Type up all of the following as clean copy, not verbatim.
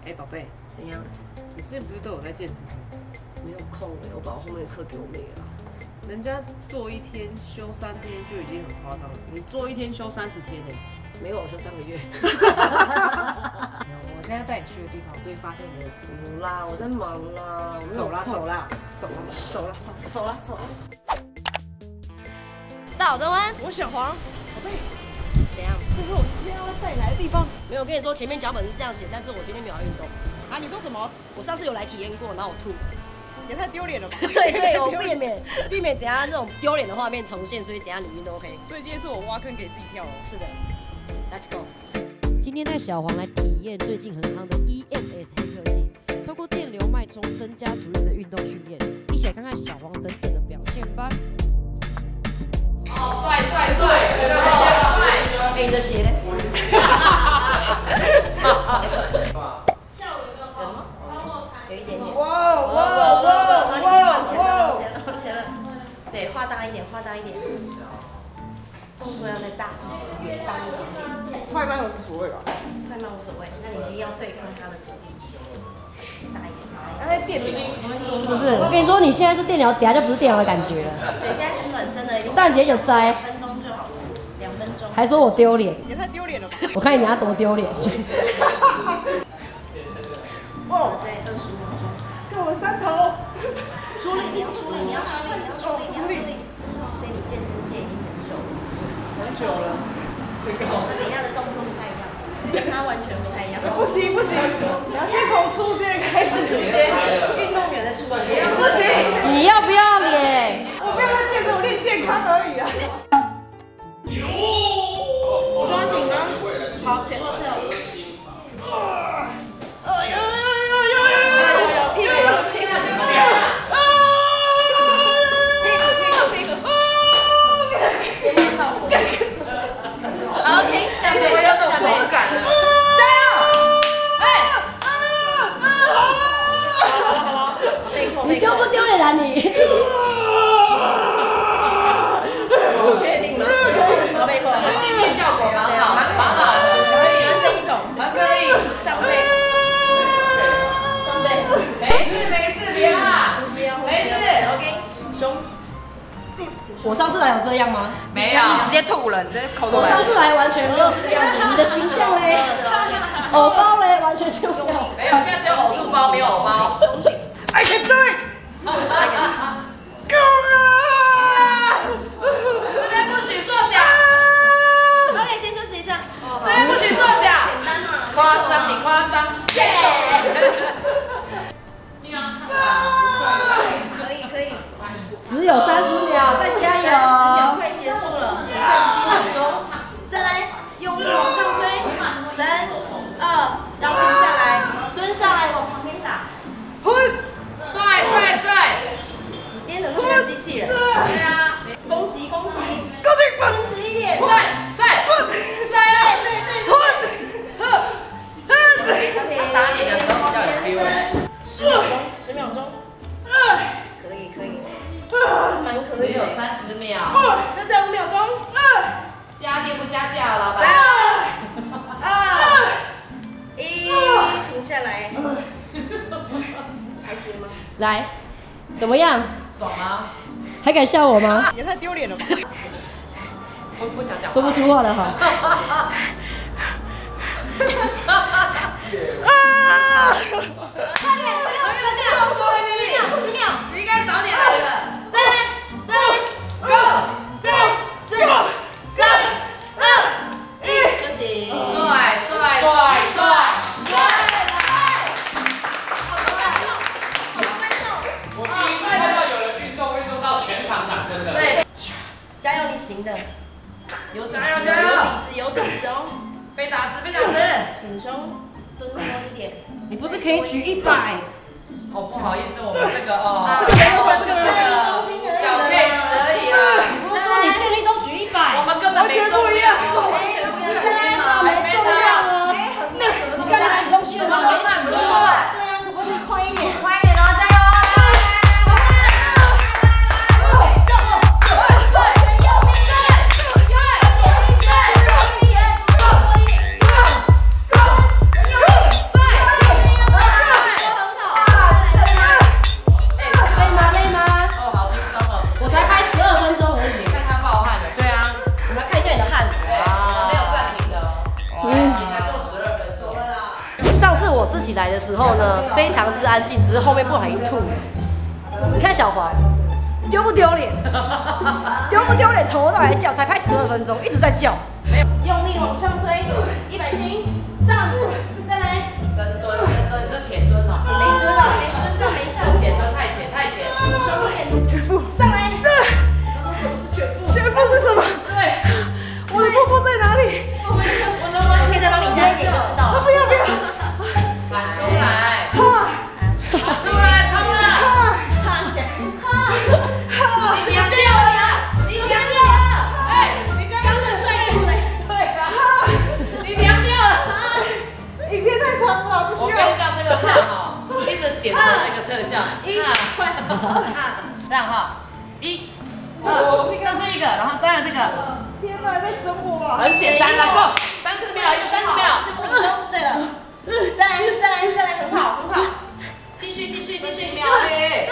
哎，宝贝， 怎样？ 你之前不是都有在健身吗？ 没有空哎，我把我后面的课给我妹了。 人家做1天休3天就已经很夸张了，你做1天休30天呢？ 没有，我休3个月。 我现在带你去的地方，我最近发现你的怎么啦？我在忙啦。 走啦走啦走啦走啦走啦走啦。 大家好，我是温， 我小黄，宝贝， 怎样？ 这是我们今天要带你来的地方。 没有，我跟你说，前面脚本是这样写，但是我今天没有要运动。 啊，你说什么？ 我上次有来体验过，然后我吐。 也太丢脸了吧？ 对，所以我避免等下那种丢脸的画面重现，所以等下你运动 OK。 所以今天是我挖坑给自己跳了。 是的 ，Let's go。 今天带小黄来体验最近很夯的 EMS 黑科技，透过电流脉冲增加主力的运动训练，一起来看看小黄等等的表现吧。 哦，帅！哎，你的鞋嘞？有一点点。往前了。对，画大一点。动作要再大一点，远大一点。 快慢无所谓吧？ 快慢无所谓，那你一定要对抗它的阻力。大一点。 哎，电流是不是？我跟你说，你现在是电疗，等下就不是电疗的感觉了。 对，现在是暖身的， 蛋姐就摘 2分钟就好了，2分钟。 还说我丢脸， 也太丢脸了吧？ 我看你等下多丢脸。 哦， 再20秒钟。 看我3头。 出力，你要出力。所以你健身界已经很久了。 很久了。 等一下的动作不太一样，跟他完全不太一样。 不行，你要先从初阶开始。 运动员的初阶。 不行， 你要不要脸？ 我没有在健身，我练健康而已啊。 抓紧吗？好，前后侧。 你丢不丢脸啊你？ 确定吗？好，背后。怎么戏剧效果蛮好的。我喜欢这一种，可以上背， 没事，别怕。 呼吸啊， 没事 ，OK， 胸。 我上次来有这样吗？ 没有，你直接吐了，你直接口吐。 我上次来完全没有这个样子，你的形象嘞，偶包嘞，完全就没有。 没有，现在只有呕吐包，没有偶包。 I can do it！ Go 啊！ 这边不许作假。 OK， 先休息一下。 这边不许作假。 简单嘛。 夸张，你夸张。 可以。 只有30秒，再加 30秒油！ 快结束了，只剩7秒钟。再来，用力往上推。3、2，然后停下来，蹲下来往旁边打。 帅！ 你今天怎么那么像机器人？对啊，攻击， 高定伸直一点。 帅！ 他打你的时候比较有 feel。 10秒钟。可以。蛮可以。 只有30秒。 那再5秒钟。 加电不加价，老 3、 板。 2、1，停下来。还行吗？ 来，怎么样？ 爽吗？ 还敢笑我吗？ 也太丢脸了吧？ 我不想讲。 说不出话了哈。 快点，10秒。 你应该早点来的。 再来 ，Go！ 再来，4、3、2、1，休息。 帅！ 我第一次看到有人运动到全场掌声的。 对， 加油，你行的。有底子， 加油有底子哦。 被打直。 挺胸，蹲多一点。 你不是可以举100？ 哦，不好意思，我们这个哦， 这个小 case 而已啦。 不是说你健力都举100？ 我们根本没重量。 完全不一样。 没重量啊！你看你举东西了吗？没举对啊，可不可以快一点？ 上次我自己来的时候呢，非常之安静，只是后面不小心吐了。你看小黄，丢不丢脸？丢不丢脸？从头到尾叫，才拍12分钟，一直在叫。 用力往上推，100斤，上，再来。 深蹲，这浅蹲哦。 没蹲了，没蹲，这样没效果。 这浅蹲太浅，太浅。 收一点，卷腹，上来。 什么是卷腹？ 卷腹是什么？ 对， 我的腹部在哪里？ 我能完可以再帮你加一点就知道了。 不要！ 喊出来， 喊出来，冲了！你娘掉了！你娘掉了！哎，你刚刚的帅度嘞。 对啊，你娘掉了！ 影片太长了，不需要。 我跟你讲这个看哈，一直剪成那个特效。 快， 这样哈，1、2，这是一个，然后再来这个， 天哪，在整我吧？ 很简单的，Go， 30秒，一个30秒。 是补充，对了，再来，很好，继续 10秒里，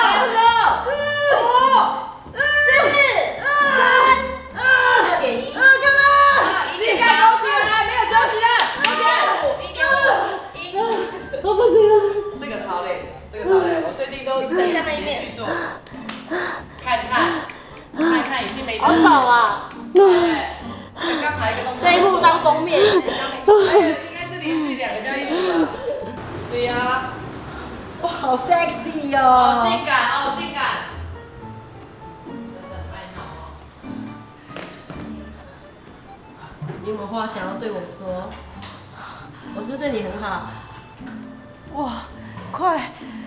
6、5、4、3、2.1， 膝盖勾起来，没有休息了， 1.5， 我不行了。 这个超累，我最近都连续做，看，已经没。 好吵啊！ 对，刚还有一个动作。 这一幕当封面。 应该是连续2个叫一组了。所以啊， 哇，好 sexy 好哦！ 性感，真的爱闹哦。 你有没有话想要对我说？我是不是对你很好？ 哇，快！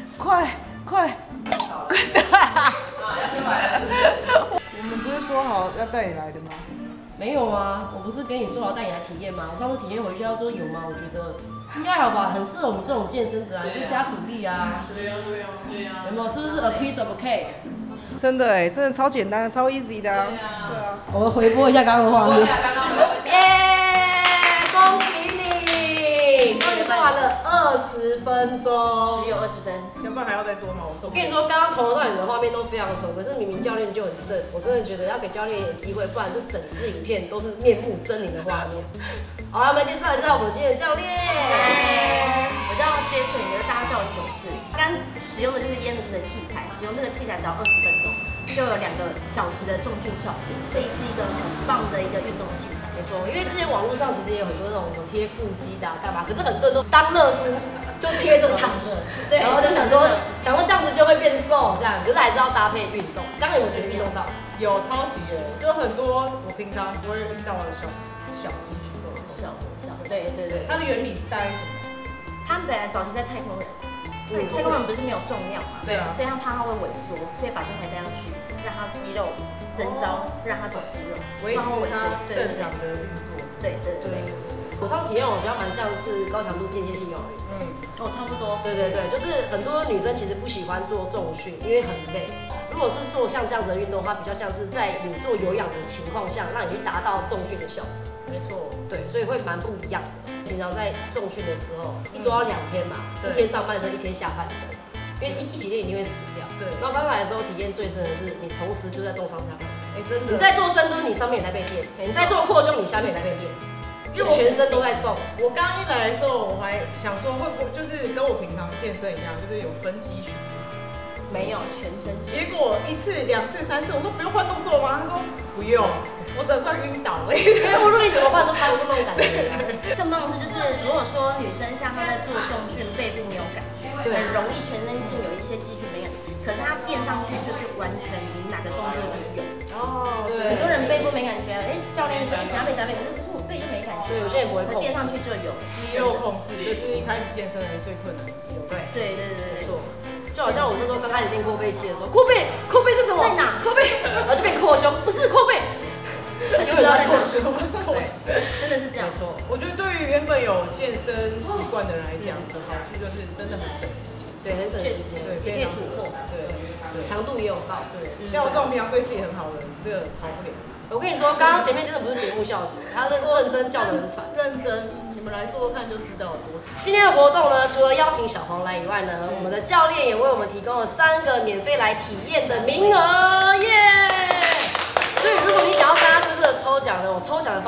要出来了。 我们不是说好要带你来的吗？ 没有啊，我不是跟你说好带你来体验吗？我上次体验回去，他说有吗？我觉得应该好吧，很适合我们这种健身的啊，就加阻力啊。 对呀。 有没有？是不是 a piece of cake？ 真的哎，真的超简单，超 easy 的啊。 对啊。 我们回播一下刚刚的画面。 刚刚回播一下。 耶！恭喜你，终于做完了20分钟。 只有20分。 要不然还要再多吗？ 我跟你说，刚刚从头到尾的画面都非常丑，可是明明教练就很正，我真的觉得要给教练一点机会，不然这整支影片都是面目狰狞的画面。好了，我们介绍一下我们今天的教练。 我叫 Jason， 大家叫我94。刚使用的就是 EMS 的器材，使用这个器材只要20分钟，就有2个小时的重训效果，所以是一个很棒的一个运动器材。 没错，因为之前网络上其实也有很多那种什么贴腹肌的干嘛，可是很多人都当乐夫就贴这么躺着， 对， 然后就想说这样子就会变瘦这样，可是还是要搭配运动。这样有没有觉得运动到？ 有超级耶，就很多我平常不会遇到的小肌群都有。 小，对， 它的原理大概是什么？ 他们本来早期在太空人，太空人不是没有重量嘛， 对啊， 所以他怕他会萎缩，所以把这台带上去，让他肌肉增招，让他长肌肉， 维持它正对常的运作。 对。 我上次体验我觉得蛮像是高强度间歇性摇铃。 差不多。 对，就是很多女生其实不喜欢做重训，因为很累。如果是做像这样子的运动的话，比较像是在你做有氧的情况下，让你去达到重训的效果。 没错， 对，所以会蛮不一样的。平常在重训的时候，一周要2天嘛，一天上半身，一天下半身，因为一起练一定会死掉。 对。 然后刚来的时候，体验最深的是你同时就在动上下半身。 真的。 你在做深蹲，你上面也在被练；你在做扩胸，你下面也在被练。因为全身都在动。 我刚一来的时候，我还想说会不会就是跟我平常健身一样，就是有分肌群。 没有全身。 结果1次、2次、3次，我说不用换动作吗？他说不用，我整个快晕倒了。 因为无论你怎么换都差不多那种感觉。 更棒的是，就是如果说女生像她在做重训，背部没有感觉，很容易全身性有一些肌群没感觉，可是她垫上去就是完全你哪个动作就有。 哦，对。 很多人背部没感觉，教练说加倍，可是我背就没感觉。 对，有些人不会控制。 垫上去就有。 肌肉控制，这是一开始健身人最困难的肌肉。 对， 没错。就好像我那时候刚开始练阔背器的时候，阔背是什么？ 在哪？ 阔背，然后就变扩胸，不是阔背。 就在扩胸。对，真的是这样。 没错。 我觉得对于原本有健身习惯的人来讲，的好处就是真的很省时间。 对，很省时间， 对， 也可以突破。 对， 强度也有到。 对，像我这种平常对自己很好的人，这个逃不了。 我跟你说，刚刚前面真的不是节目效果，他认真叫得很惨。 认真，你们来做做看就知道有多惨。 今天的活动呢，除了邀请小黄来以外呢，我们的教练也为我们提供了3个免费来体验的名额，耶！所以如果你想要参加这次的抽奖呢，我抽奖的方式会放在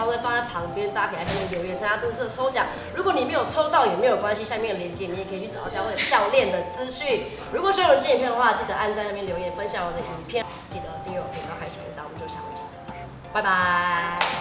旁边，大家可以在下面留言参加这次的抽奖。如果你没有抽到也没有关系，下面的链接你也可以去找到教练的资讯。如果喜欢我的影片的话，记得按在那边留言分享我的影片，记得订阅我频道，开小铃铛，我们就下回见，拜拜。